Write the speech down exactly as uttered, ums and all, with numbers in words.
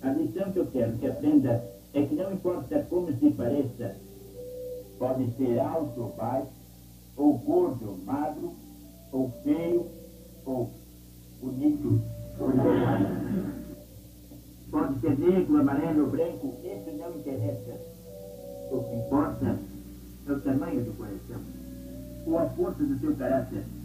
A lição que eu quero que aprenda é que não importa como se pareça, pode ser alto ou baixo, ou gordo ou magro, ou feio ou bonito. Pode ser negro, amarelo ou branco, isso não interessa. O que importa é o tamanho do coração, ou a força do seu caráter.